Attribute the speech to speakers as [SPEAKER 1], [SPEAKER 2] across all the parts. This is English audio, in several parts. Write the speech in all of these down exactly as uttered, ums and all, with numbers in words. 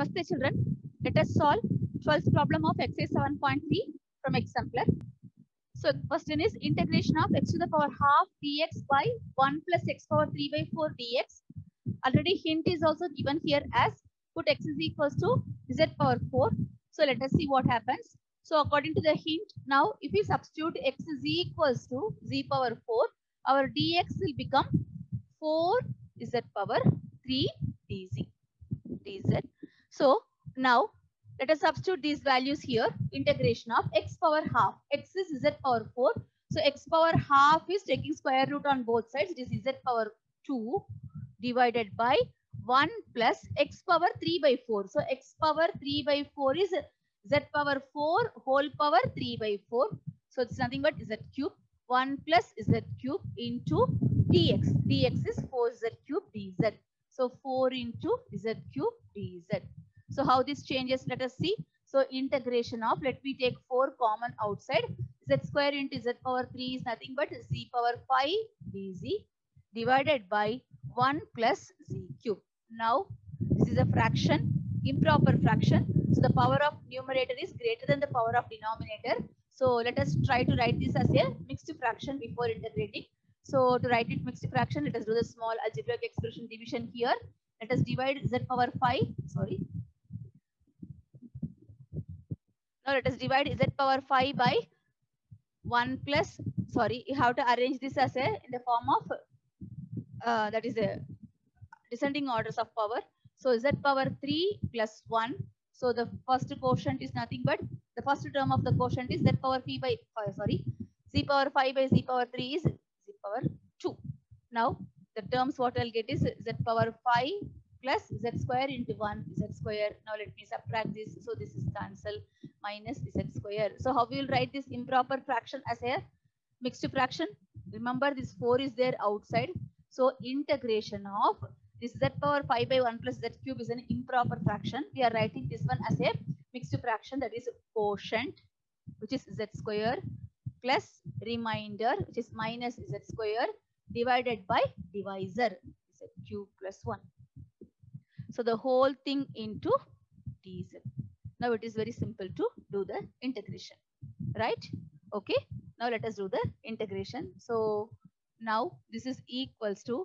[SPEAKER 1] Namaste children. Let us solve twelfth problem of exercise seven point three from exemplar. So question is integration of x to the power half dx by one plus x power three by four dx. Already hint is also given here as put x is equals to z power four. So let us see what happens. So according to the hint, now if we substitute x is equals to z power four, our dx will become four z power three dz. dz. So now let us substitute these values here. Integration of x power half. X is z power four. So x power half is taking square root on both sides. It is z power two divided by one plus x power three by four. So x power three by four is z power four whole power three by four. So it's nothing but z cube. one plus z cube into dx. dx is four z cube dz. So four into z cube dz. So how this changes, let us see. So integration of, let me take four common outside. Z square into z power three is nothing but z power five dz divided by one plus z cube. Now this is a fraction, improper fraction. So the power of numerator is greater than the power of denominator. So let us try to write this as a mixed fraction before integrating. So to write it mixed fraction, let us do the small algebraic expression division here. Let us divide z power five. Sorry. Now let us divide z power five by one plus. Sorry, you have to arrange this as a in the form of uh, that is a descending orders of power. So z power three plus one. So the first quotient is nothing but the first term of the quotient is z power five by uh, sorry z power five by z power three is z power two. Now the terms what I'll get is z power five plus z square into one z square. Now let me subtract this. So this is cancel minus z square. So how we will write this improper fraction as a mixed fraction? Remember this four is there outside. So integration of this z power five by one plus z cube is an improper fraction. We are writing this one as a mixed fraction, that is quotient, which is z square plus remainder, which is minus z square divided by divisor, z cube plus one. So the whole thing into dz. Now it is very simple to do the integration, right? Okay. Now let us do the integration. So now this is equals to,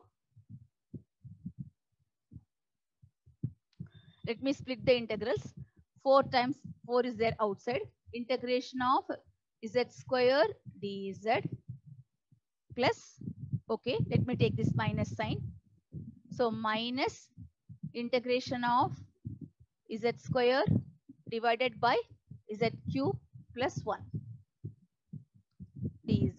[SPEAKER 1] let me split the integrals. four times four is there outside. Integration of z square dz plus, okay, let me take this minus sign. So minus integration of z square divided by z cube plus one dz.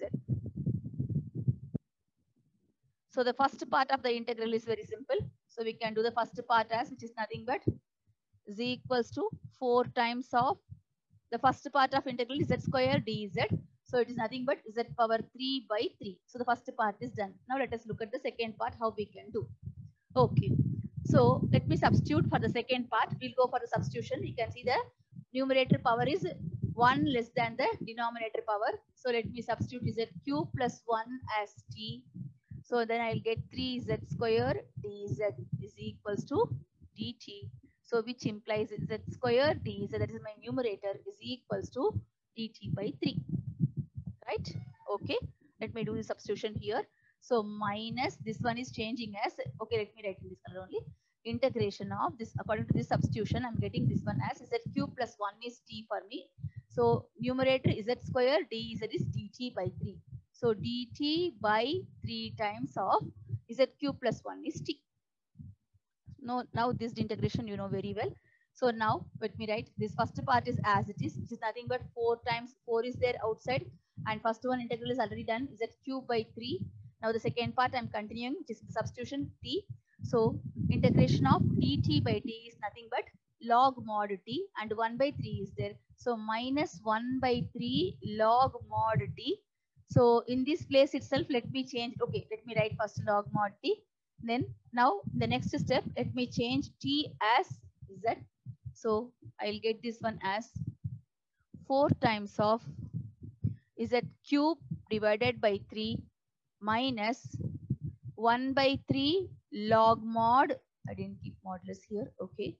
[SPEAKER 1] So the first part of the integral is very simple. So we can do the first part as, which is nothing but z equals to four times of the first part of integral is z square dz. So it is nothing but z power three by three. So the first part is done. Now let us look at the second part, how we can do. Okay. So let me substitute for the second part. We'll go for the substitution. You can see the numerator power is one less than the denominator power. So let me substitute z cube plus one as t. So then I'll get three z square dz is equals to dt. So which implies z square dz, that is my numerator, is equals to dt by three. Right? Okay. Let me do the substitution here. So minus, this one is changing as, okay, let me write in this color only. Integration of this, according to this substitution, I'm getting this one as z cube plus one is t for me. So numerator is z square, dz is dt by three. So dt by three times of z cube plus one is t. No, now this integration you know very well. So now let me write this first part is as it is, which is nothing but four times four is there outside, and first one integral is already done, z cube by three. Now the second part I'm continuing, which is the substitution t. So integration of dt by t is nothing but log mod t, and one by three is there. So minus one by three log mod t. So in this place itself, let me change. Okay, let me write first log mod t. Then now the next step, let me change t as z. So I'll get this one as four times of z cube divided by three minus one by three log mod. I didn't keep modulus here. Okay.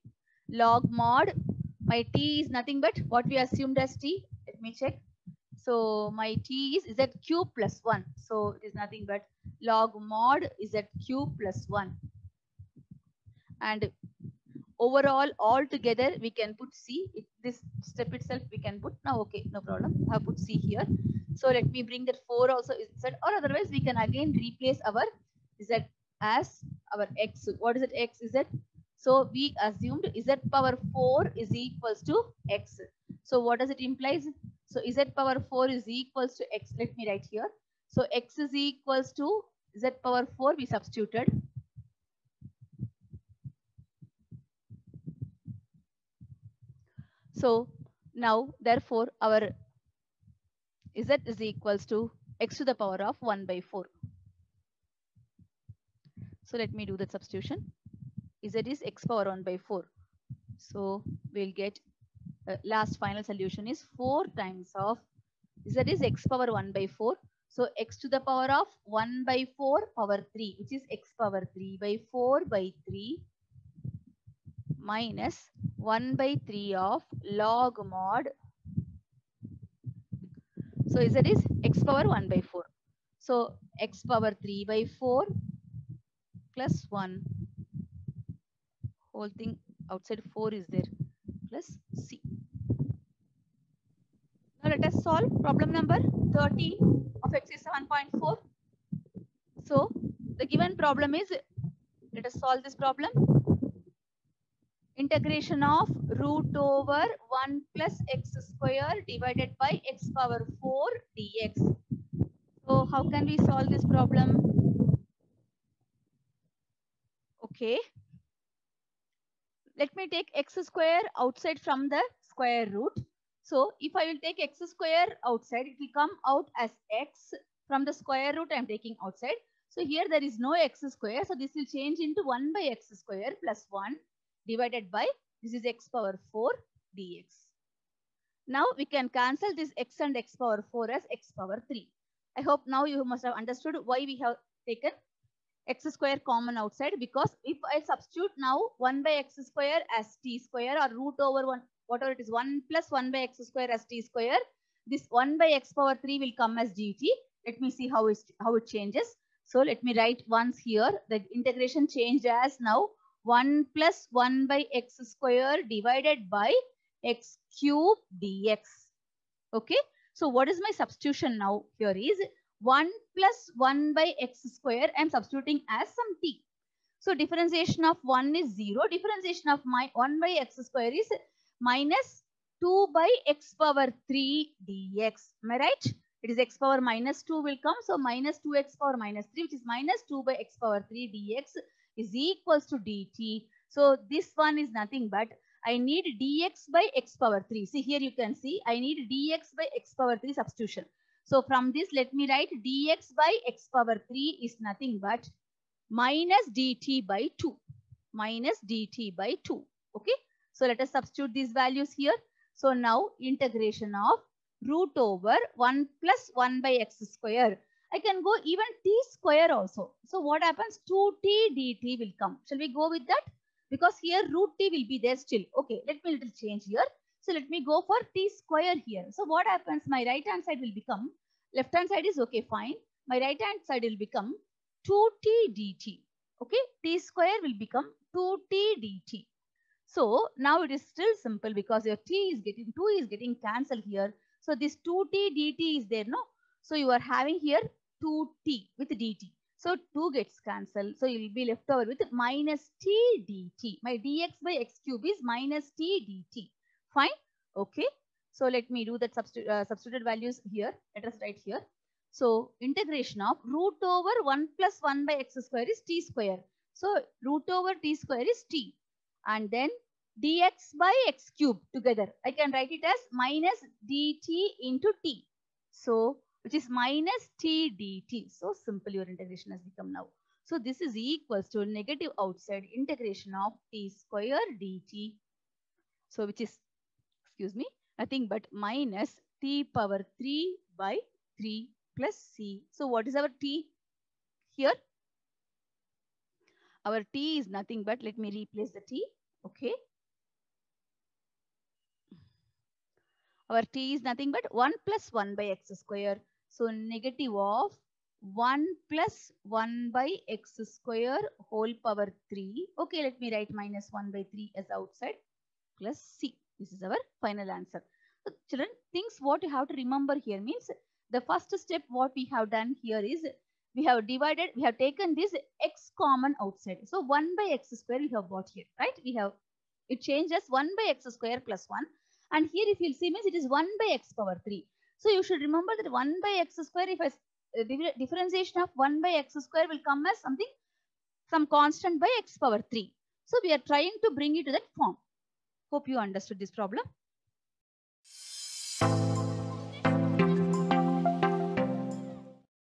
[SPEAKER 1] log mod, my t is nothing but what we assumed as t. Let me check. So my t is z cube plus one. So it is nothing but log mod z cube plus one. And overall, all together, we can put c. It, this step itself, we can put. Now, okay, no problem. I have put c here. So let me bring that four also inside, or otherwise we can again replace our z as our x. What is it? X is it? So we assumed z power four is equals to x. So what does it implies? So z power four is equals to x. Let me write here. So x is equals to z power four. We substituted. So now, therefore, our z is equals to x to the power of one by four. So let me do the substitution. Z is x power one by four. So we'll get uh, last final solution is four times of z is x power one by four. So x to the power of one by four power three, which is x power three by four by three minus one by three of log mod. So z is x power one by four. So x power three by four plus one, whole thing outside four is there, plus c. Now let us solve problem number thirteen of exercise seven point four. So the given problem is, let us solve this problem. Integration of root over one plus x square divided by x power four dx. So how can we solve this problem? Okay. Let me take x square outside from the square root. So if I will take x square outside, it will come out as x. From the square root I am taking outside. So here there is no x square. So this will change into one by x square plus one divided by, this is x power four dx. Now we can cancel this x and x power four as x power three. I hope now you must have understood why we have taken x square common outside, because if I substitute now one by x square as t square, or root over one, whatever it is, one plus one by x square as t square, this one by x power three will come as dt. Let me see how, how it changes. So let me write once here. The integration changed as now one plus one by x square divided by x cube dx. Okay. So what is my substitution now here is one plus one by x square. I am substituting as some t. So differentiation of one is zero. Differentiation of my one by x square is minus two by x power three dx. Am I right? It is x power minus two will come. So minus two x power minus three, which is minus two by x power three dx is equals to dt. So this one is nothing but I need dx by x power three. See here you can see I need dx by x power three substitution. So from this let me write dx by x power three is nothing but minus dt by two. Minus dt by two. Okay. So let us substitute these values here. So now integration of root over one plus one by x square. I can go even t square also. So what happens? two t dt will come. Shall we go with that? Because here root t will be there still. Okay, let me little change here. So let me go for t square here. So what happens? My right hand side will become, left hand side is okay, fine. My right hand side will become two t dt. Okay, t square will become two t dt. So now it is still simple because your t is getting, two is getting cancelled here. So this two t dt is there, no? So you are having here two t with dt. So two gets cancelled. So you will be left over with minus t dt. My dx by x cube is minus t dt. Fine. Okay. So let me do that substitute, uh, substituted values here. Let us write here. So integration of root over one plus one by x square is t square. So root over t square is t. And then dx by x cube together. I can write it as minus dt into t. So which is minus t dt. So simple your integration has become now. So this is equals to negative outside integration of t square dt. So which is, excuse me, nothing but minus t power three by three plus c. So what is our t here? Our t is nothing but, let me replace the t. Okay. Our t is nothing but one plus one by x square. So negative of one plus one by x square whole power three. Okay, let me write minus one by three as outside plus c. This is our final answer. So children, things what you have to remember here means the first step what we have done here is we have divided, we have taken this x common outside. So one by x square we have got here, right? We have, it changes one by x square plus one. And here if you'll see means it is one by x power three. So you should remember that one by x square, if I uh, differentiation of one by x square will come as something, some constant by x power three. So we are trying to bring it to that form. Hope you understood this problem.